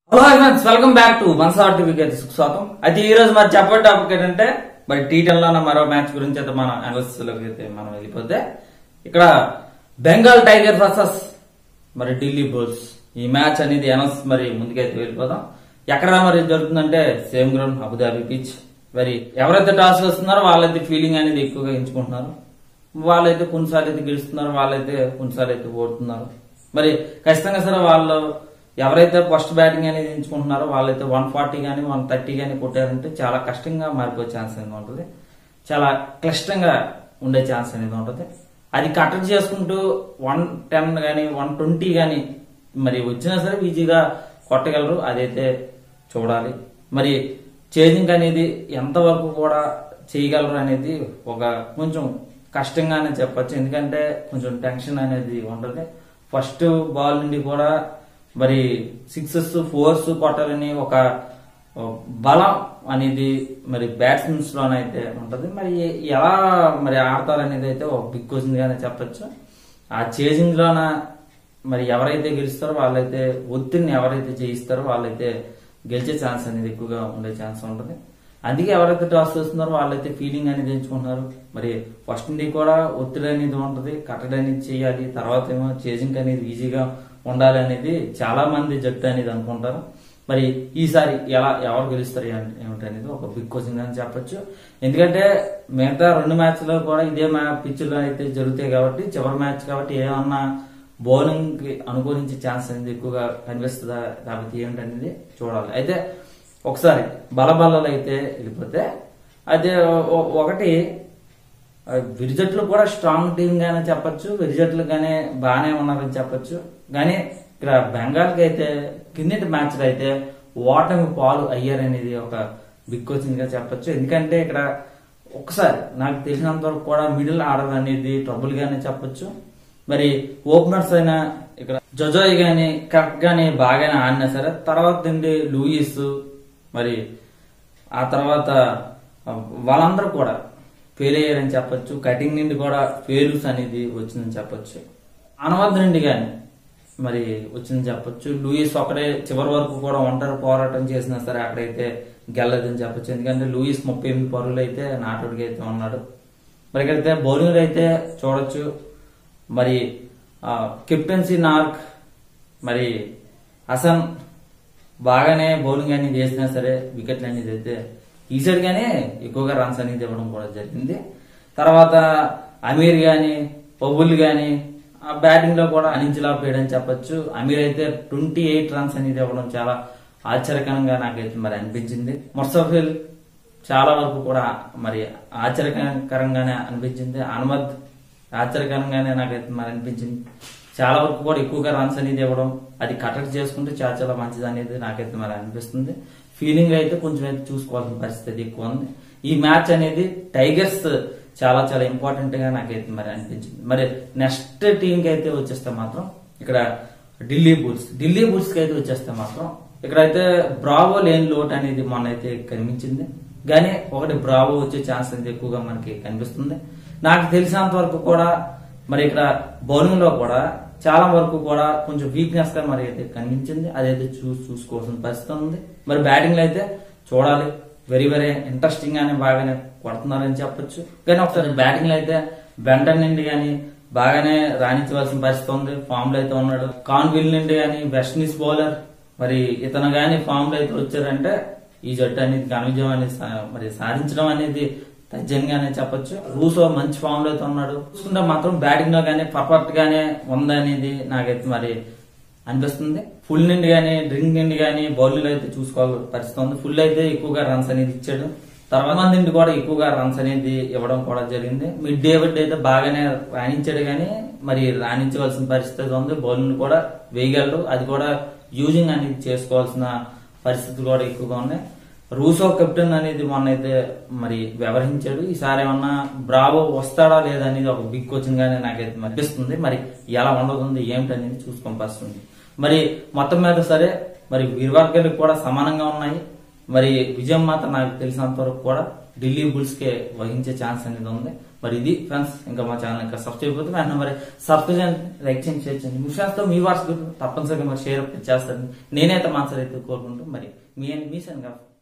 Hello friends, welcome back to వన్సార్ టీవీకి అయితే స్వాగతం. అయితే ఈ రోజు మరి చెప్పే టాపిక్ ఏంటంటే మరి టీ10 లో మరో మ్యాచ్ గురించి అయితే మనం అనాలిసిస్ లోకి అయితే మనం వెళ్ళిపోతే ఇక్కడ బెంగాల్ టైగర్ వర్సెస్ మరి ఢిల్లీ బుల్స్ ఈ మ్యాచ్ అనేది అనౌన్స్ మరి ముందుకైతే వెళ్ళిపోదాం. ఎక్కడ మరి జరుగుతుందంటే సేమ్ గ్రౌండ్ అబుదాబి పిచ్. మరి ఎవరైతే టాస్ వేస్తున్నారో వాళ్ళైతే ఫీలింగ్ అనేది ఎక్కువగా ఎంచుకుంటున్నారు. వాళ్ళైతే కొన్నిసార్లు అయితే గెలుస్తున్నారు, వాళ్ళైతే కొన్నిసార్లు అయితే ఓడుతున్నారు. మరి ఖచ్చితంగా సరే వాళ్ళు ఎవరైతే ఫస్ట్ బ్యాటింగ్ అనేది ఎంచుకుంటున్నారో వాళ్ళైతే 140 గానీ 130 గానీ కొట్టారంటే చాలా కష్టంగా మారిపోయే ఛాన్స్ అనేది ఉంటుంది. చాలా క్లిష్టంగా ఉండే ఛాన్స్ అనేది ఉంటుంది. అది కట్టడి చేసుకుంటూ 110 గానీ 120 గానీ మరి వచ్చినా సరే ఈజీగా కొట్టగలరు. అదైతే చూడాలి. మరి చేజింగ్ అనేది ఎంతవరకు కూడా చేయగలరు అనేది ఒక కొంచెం కష్టంగానే చెప్పచ్చు. ఎందుకంటే కొంచెం టెన్షన్ అనేది ఉంటుంది. ఫస్ట్ బాల్ నుండి కూడా మరి 6s 4s కొట్టాలని ఒక బలం అనేది మరి బ్యాట్స్మెన్స్ లోనైతే ఉంటది. మరి ఎలా మరి ఆడతారు అనేది అయితే ఒక బిగ్ క్వశ్చన్ గానే చెప్పచ్చు. ఆ చేజింగ్ లోన మరి ఎవరైతే గెలుస్తారో వాళ్ళైతే ఒత్తిడిని ఎవరైతే చేయిస్తారో వాళ్ళైతే గెలిచే ఛాన్స్ అనేది ఎక్కువగా ఉండే ఛాన్స్ ఉంటుంది. అందుకే ఎవరైతే టాస్ చేస్తున్నారో వాళ్ళైతే ఫీలింగ్ అనేది ఎంచుకుంటున్నారు. మరి ఫస్ట్ నుండి కూడా ఒత్తిడి అనేది ఉంటుంది, కట్టడి అనేది చేయాలి, తర్వాత ఏమో చేజింగ్ అనేది ఈజీగా ఉండాలి అనేది చాలా మంది జట్టు అనేది అనుకుంటారు. మరి ఈసారి ఎవరు గెలుస్తారు ఏమిటి అనేది ఒక బిగ్ క్వశ్చన్ అని చెప్పొచ్చు. ఎందుకంటే మిగతా 2 మ్యాచ్లో కూడా ఇదే పిచ్ లో అయితే జరుగుతాయి కాబట్టి చివరి మ్యాచ్ కాబట్టి ఏమన్నా బౌలింగ్ కి అనుకూలించే ఛాన్స్ అనేది ఎక్కువగా కనిపిస్తుందా కాబట్టి ఏమిటనేది చూడాలి. అయితే ఒకసారి బలబల్లలు అయితే వెళ్ళిపోతే అయితే ఒకటి విరిజట్లు కూడా స్ట్రాంగ్ టీమ్ గానే చెప్పొచ్చు, విరిజట్లు గానే బాగానే ఉన్నారని చెప్పొచ్చు. కానీ ఇక్కడ బెంగాల్ కి అయితే కిందటి మ్యాచ్ లో అయితే ఓటమి పాలు అయ్యారనేది ఒక బిగ్ క్వశ్చన్ గా చెప్పొచ్చు. ఎందుకంటే ఇక్కడ ఒకసారి నాకు తెలిసినంత వరకు కూడా మిడిల్ ఆర్డర్ అనేది ట్రబుల్ గానే చెప్పొచ్చు. మరి ఓపెనర్స్ అయినా ఇక్కడ జొజోయ్ గాని కరెక్ట్ గాని బాగానే ఆడినా సరే తర్వాత నుండి లూయిస్ మరి ఆ తర్వాత వాళ్ళందరూ కూడా ఫెయిల్ అయ్యారని చెప్పొచ్చు. కటింగ్ నుండి కూడా ఫెయిల్స్ అనేది వచ్చిందని చెప్పొచ్చు. అనవద్ నుండి గాని మరి వచ్చిందని చెప్పొచ్చు. లూయిస్ ఒకడే చివరి వరకు కూడా ఒంటరి పోరాటం చేసినా సరే అక్కడైతే గెలలేదని చెప్పొచ్చు. ఎందుకంటే లూయిస్ 38 పరుగులు అయితే నాటుడికి అయితే ఉన్నాడు. మరి ఇక్కడైతే బౌలింగ్ అయితే చూడొచ్చు. మరి కెప్టెన్సీ నార్క్ మరి హసన్ బాగానే బౌలింగ్ అనేది చేసినా సరే వికెట్లు అనేది అయితే ఈ సైడ్ గానే ఎక్కువగా రన్స్ అనేది ఇవ్వడం కూడా జరిగింది. తర్వాత అమీర్ గాని పబుల్ గాని ఆ బ్యాటింగ్ లో కూడా అనించలేకపోయాడని చెప్పొచ్చు. అమీర్ అయితే 28 రన్స్ అనేది ఇవ్వడం చాలా ఆశ్చర్యకరంగా నాకైతే మరి అనిపించింది. ముర్సఫిల్ చాలా వరకు కూడా మరి ఆశ్చర్యకరంగానే అనిపించింది. అనమద్ ఆశ్చర్యకరంగానే నాకైతే మరి అనిపించింది. చాలా వరకు కూడా ఎక్కువగా రన్స్ అనేది ఇవ్వడం అది కట్టడి చేసుకుంటే చాలా చాలా మంచిది అనేది నాకైతే మరి అనిపిస్తుంది. ఫీలింగ్ అయితే కొంచెం అయితే చూసుకోవాల్సిన పరిస్థితి ఎక్కువ ఉంది. ఈ మ్యాచ్ అనేది టైగర్స్ చాలా చాలా ఇంపార్టెంట్ గా నాకైతే మరి అనిపించింది. మరి నెక్స్ట్ టీం కి అయితే వచ్చేస్తే మాత్రం ఇక్కడ ఢిల్లీ బుల్స్ కి అయితే వచ్చేస్తే మాత్రం ఇక్కడైతే బ్రావో లేని లోటు అనేది మొన్న అయితే కనిపించింది. కానీ ఒకటి బ్రావో వచ్చే ఛాన్స్ అనేది ఎక్కువగా మనకి కనిపిస్తుంది. నాకు తెలిసినంత వరకు కూడా మరి ఇక్కడ బౌలింగ్ లో కూడా చాలా వరకు కూడా కొంచెం వీక్నెస్ గా మరి అయితే కనిపించింది. అదైతే చూసుకోవాల్సిన పరిస్థితి ఉంది. మరి బ్యాటింగ్ లో అయితే చూడాలి, వెరీ వెరీ ఇంట్రెస్టింగ్ గానే బాగానే కొడుతున్నారని చెప్పొచ్చు. కానీ ఒకసారి బ్యాటింగ్ లో అయితే బెంటన్ నుండి గానీ బాగానే రాణించవలసిన పరిస్థితి ఉంది. ఫామ్ లో అయితే ఉన్నాడు. కాన్విల్ నుండి గానీ వెస్ట్ ఇండీస్ బౌలర్ మరి ఇతను గానీ ఫామ్ లో అయితే వచ్చారంటే ఈ జట్టు అనేది ఘన విజయం అనేది మరి సాధించడం అనేది తజ్జంగానే చెప్పొచ్చు. రూసో మంచి ఫామ్ లో అయితే ఉన్నాడు. చూసుకుంటే మాత్రం బ్యాటింగ్ లో గానీ పర్ఫెక్ట్ గానే ఉందనేది నాకైతే మరి అనిపిస్తుంది. ఫుల్ నుండి గానీ డ్రింక్ నుండి గానీ బౌలింగ్ అయితే చూసుకోవాలి పరిస్థితి ఉంది. ఫుల్ అయితే ఎక్కువగా రన్స్ అనేది ఇచ్చాడు. తర్వాత మంది నుండి కూడా ఎక్కువగా రన్స్ అనేది ఇవ్వడం కూడా జరిగింది. మిడ్ డేవిడ్ అయితే బాగానే రాణించాడు కానీ మరి రాణించవలసిన పరిస్థితి ఉంది. బౌలింగ్ కూడా వేయగలడు. అది కూడా యూజింగ్ అనేది చేసుకోవాల్సిన పరిస్థితులు కూడా ఎక్కువగా ఉన్నాయి. రూసో కెప్టెన్ అనేది మొన్న అయితే మరి వ్యవహరించాడు. ఈసారి ఏమన్నా బ్రావో వస్తాడా లేదా అనేది ఒక బిగ్ క్వశ్చన్ గానే నాకైతే అనిపిస్తుంది. మరి ఎలా ఉండబోతుంది ఏమిటనేది చూసుకోవాల్సింది. మరి మొత్తం మీద సరే మరి ఇరువర్గాలకు కూడా సమానంగా ఉన్నాయి. మరి విజయం మాత్రం నాకు తెలిసినంత వరకు కూడా ఢిల్లీ బుల్స్ కే వహించే ఛాన్స్ అనేది ఉంది. మరి ఇది ఫ్రెండ్స్, ఇంకా మా ఛానల్ ఇంకా సబ్స్క్రైబ్ అయిపోతే వెంటనే మరి సబ్స్క్రైబ్ లైక్ చేయండి, షేర్ చేయండి. మీ ఫ్రెండ్స్ తో మీ వాట్సాప్ తప్పనిసరిగా మరి షేర్ చేస్తారని నేనైతే మనసులో అయితే కోరుకుంటాం. మరి మీ సన్